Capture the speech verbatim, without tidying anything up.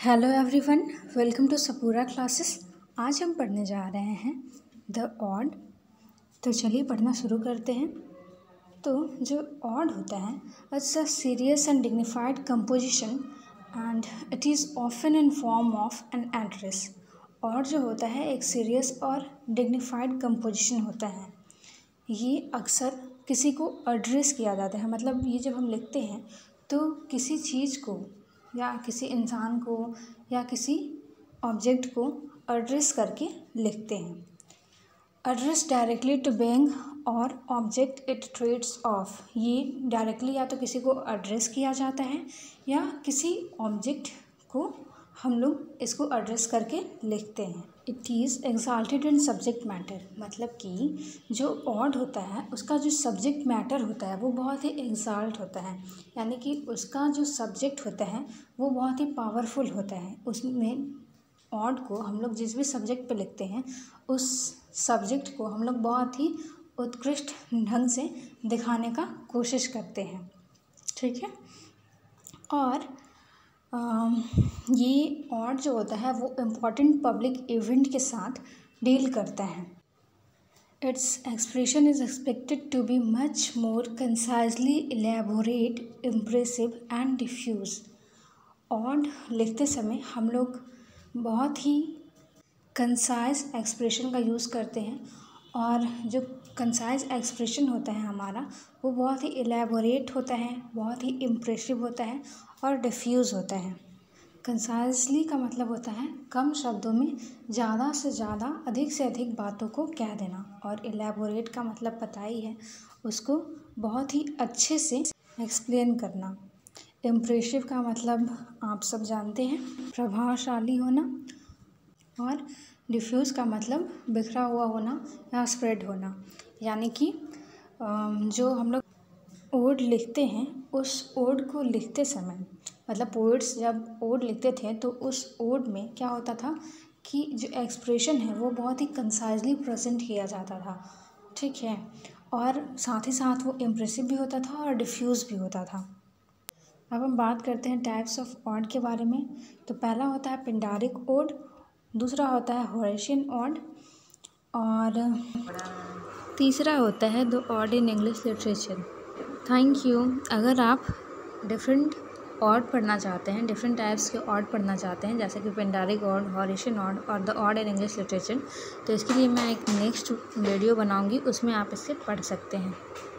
Hello everyone, welcome to Sapura classes. आज हम पढ़ने जा रहे हैं द ऑड। तो चलिए पढ़ना शुरू करते हैं। तो जो ऑड होता है, it's a serious and dignified composition and it is often in form of an address. Ode जो होता है एक सीरियस और डिग्निफाइड कंपोजिशन होता है। ये अक्सर किसी को एड्रेस किया जाता है, मतलब ये जब हम लिखते हैं तो किसी चीज़ को या किसी इंसान को या किसी ऑब्जेक्ट को एड्रेस करके लिखते हैं। Address directly to being or object it treats of. ये डायरेक्टली या तो किसी को एड्रेस किया जाता है या किसी ऑब्जेक्ट को हम लोग इसको एड्रेस करके लिखते हैं। It is exalted in subject matter, मतलब कि जो ऑड होता है उसका जो सब्जेक्ट मैटर होता है वो बहुत ही एक्साल्ट होता है, यानी कि उसका जो सब्जेक्ट होता है वो बहुत ही पावरफुल होता है। उसमें ऑड को हम लोग जिस भी सब्जेक्ट पे लिखते हैं उस सब्जेक्ट को हम लोग बहुत ही उत्कृष्ट ढंग से दिखाने का कोशिश करते हैं, ठीक है। और Uh, ये ऑड जो होता है वो इम्पॉर्टेंट पब्लिक इवेंट के साथ डील करता है। Its expression is expected to be much more concisely elaborate, impressive and diffuse. Ode लिखते समय हम लोग बहुत ही कंसाइज एक्सप्रेशन का यूज़ करते हैं और जो कंसाइज एक्सप्रेशन होता है हमारा वो बहुत ही इलेबोरेट होता है, बहुत ही इम्प्रेसिव होता है और डिफ्यूज़ होता है। कंसाइजली का मतलब होता है कम शब्दों में ज़्यादा से ज़्यादा, अधिक से अधिक बातों को कह देना, और इलेबोरेट का मतलब पता ही है, उसको बहुत ही अच्छे से एक्सप्लेन करना। इम्प्रेसिव का मतलब आप सब जानते हैं, प्रभावशाली होना। और डिफ्यूज़ का मतलब बिखरा हुआ होना या स्प्रेड होना, यानी कि जो हम लोग ओड लिखते हैं उस ओड को लिखते समय, मतलब पोइट्स जब ओड लिखते थे तो उस ओड में क्या होता था कि जो एक्सप्रेशन है वो बहुत ही कंसाइजली प्रेजेंट किया जाता था, ठीक है, और साथ ही साथ वो इम्प्रेसिव भी होता था और डिफ्यूज़ भी होता था। अब हम बात करते हैं टाइप्स ऑफ ऑड के बारे में। तो पहला होता है पिंडारिक ओड, दूसरा होता है होरेशियन ऑड, और तीसरा होता है the ode in English literature. Thank you. अगर आप डिफरेंट ऑड पढ़ना चाहते हैं, डिफरेंट टाइप्स के ऑड पढ़ना चाहते हैं, जैसे कि पिंडारिक ऑड, होरेशियन ऑड और the ode in English literature, तो इसके लिए मैं एक नेक्स्ट वीडियो बनाऊंगी, उसमें आप इससे पढ़ सकते हैं।